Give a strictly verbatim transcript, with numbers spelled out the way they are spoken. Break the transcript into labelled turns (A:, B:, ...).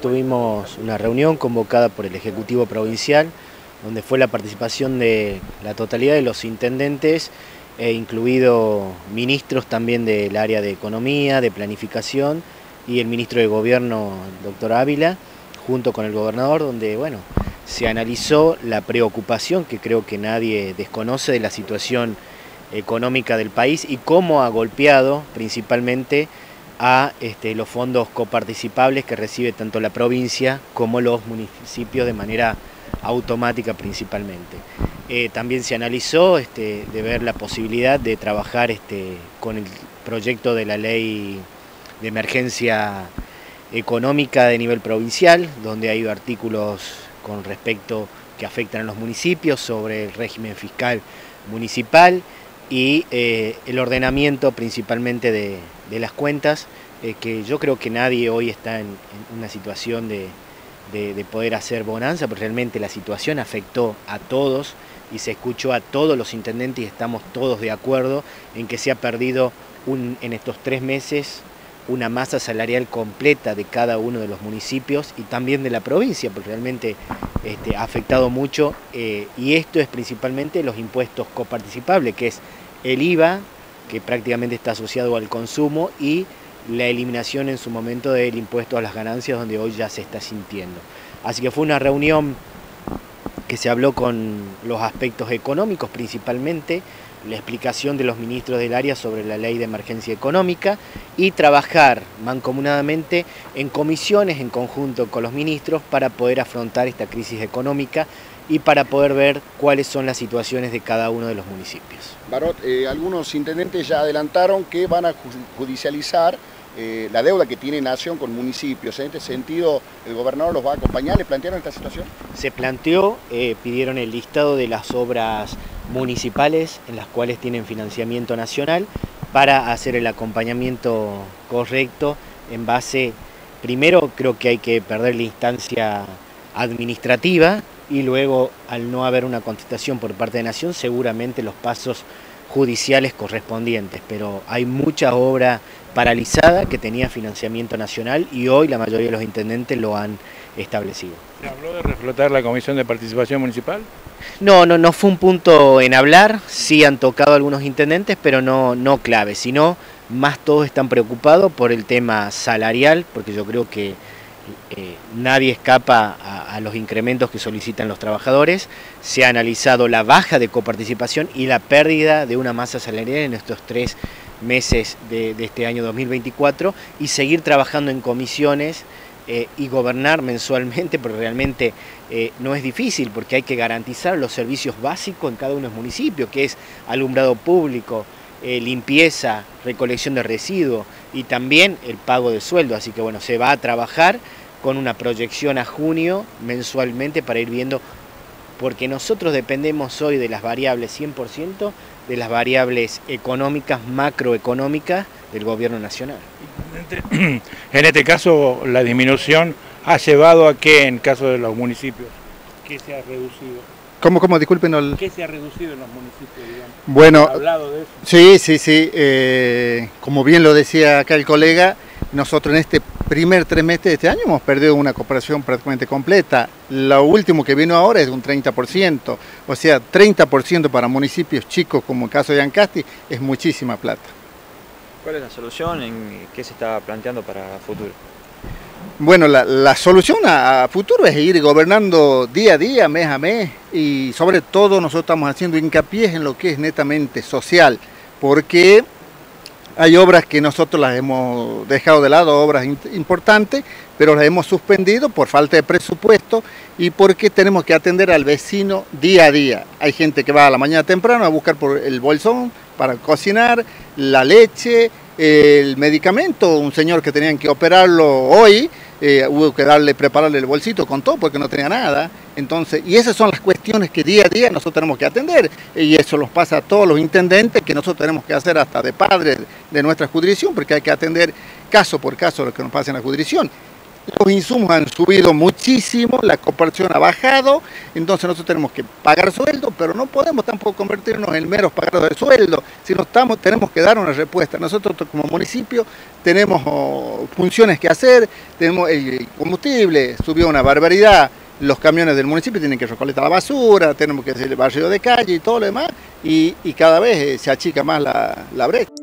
A: tuvimos una reunión convocada por el Ejecutivo Provincial, donde fue la participación de la totalidad de los intendentes, e incluido ministros también del área de Economía, de Planificación, y el ministro de Gobierno, el doctor Ávila, junto con el gobernador, donde bueno, se analizó la preocupación que creo que nadie desconoce de la situación económica del país y cómo ha golpeado principalmente a este, los fondos coparticipables que recibe tanto la provincia como los municipios de manera automática principalmente. Eh, también se analizó este, de ver la posibilidad de trabajar este, con el proyecto de la ley de emergencia económica de nivel provincial, donde hay artículos con respecto que afectan a los municipios sobre el régimen fiscal municipal y eh, el ordenamiento principalmente de, de las cuentas, eh, que yo creo que nadie hoy está en, en una situación de, de, de poder hacer bonanza, porque realmente la situación afectó a todos y se escuchó a todos los intendentes y estamos todos de acuerdo en que se ha perdido un, en estos tres meses una masa salarial completa de cada uno de los municipios y también de la provincia, porque realmente este, ha afectado mucho, eh, y esto es principalmente los impuestos coparticipables, que es el I V A, que prácticamente está asociado al consumo, y la eliminación en su momento del impuesto a las ganancias, donde hoy ya se está sintiendo. Así que fue una reunión que se habló con los aspectos económicos principalmente, la explicación de los ministros del área sobre la ley de emergencia económica y trabajar mancomunadamente en comisiones en conjunto con los ministros para poder afrontar esta crisis económica y para poder ver cuáles son las situaciones de cada uno de los municipios.
B: Barot, eh, algunos intendentes ya adelantaron que van a judicializar eh, la deuda que tiene Nación con municipios. En este sentido, ¿el gobernador los va a acompañar? ¿Le plantearon esta situación?
A: Se planteó, eh, pidieron el listado de las obras municipales en las cuales tienen financiamiento nacional para hacer el acompañamiento correcto en base, primero creo que hay que perder la instancia administrativa y luego al no haber una contestación por parte de Nación seguramente los pasos judiciales correspondientes, pero hay mucha obra paralizada que tenía financiamiento nacional y hoy la mayoría de los intendentes lo han establecido.
C: ¿Se habló de reflotar la Comisión de Participación Municipal?
A: No, no, no fue un punto en hablar, sí han tocado algunos intendentes, pero no, no clave, sino más todos están preocupados por el tema salarial, porque yo creo que eh, nadie escapa a, a los incrementos que solicitan los trabajadores. Se ha analizado la baja de coparticipación y la pérdida de una masa salarial en estos tres meses de, de este año dos mil veinticuatro y seguir trabajando en comisiones Eh, y gobernar mensualmente, porque realmente eh, no es difícil, porque hay que garantizar los servicios básicos en cada uno de los municipios, que es alumbrado público, eh, limpieza, recolección de residuos y también el pago de sueldo. Así que bueno, se va a trabajar con una proyección a junio mensualmente para ir viendo, porque nosotros dependemos hoy de las variables cien por ciento, de las variables económicas, macroeconómicas del gobierno nacional.
C: En este caso, la disminución ha llevado a que, en caso de los municipios, ¿qué se ha reducido?
D: ¿Cómo, cómo? Disculpen. El...
C: ¿Qué se ha reducido en los municipios, digamos?
D: Bueno,
C: ¿Ha hablado de eso?
D: Sí, sí, sí. Eh, como bien lo decía acá el colega, nosotros en este primer trimestre de este año hemos perdido una cooperación prácticamente completa. Lo último que vino ahora es de un treinta por ciento. O sea, treinta por ciento para municipios chicos como el caso de Ancasti es muchísima plata.
E: ¿Cuál es la solución? ¿En qué se está planteando para futuro?
D: Bueno, la, la solución a, a futuro es ir gobernando día a día, mes a mes, y sobre todo nosotros estamos haciendo hincapié en lo que es netamente social, porque hay obras que nosotros las hemos dejado de lado, obras importantes, pero las hemos suspendido por falta de presupuesto y porque tenemos que atender al vecino día a día. Hay gente que va a la mañana temprano a buscar por el bolsón para cocinar, la leche, el medicamento. Un señor que tenían que operarlo hoy, eh, hubo que darle, prepararle el bolsito con todo porque no tenía nada. Entonces, y esas son las cuestiones que día a día nosotros tenemos que atender, y eso los pasa a todos los intendentes, que nosotros tenemos que hacer hasta de padres de nuestra jurisdicción, porque hay que atender caso por caso lo que nos pasa en la jurisdicción. los insumos han subido muchísimo, la cooperación ha bajado, entonces nosotros tenemos que pagar sueldo, pero no podemos tampoco convertirnos en meros pagadores de sueldo, sino estamos, tenemos que dar una respuesta. Nosotros como municipio tenemos oh, funciones que hacer, tenemos el combustible, subió una barbaridad, los camiones del municipio tienen que recolectar la basura, tenemos que hacer el barrio de calle y todo lo demás, y, y cada vez se achica más la, la brecha.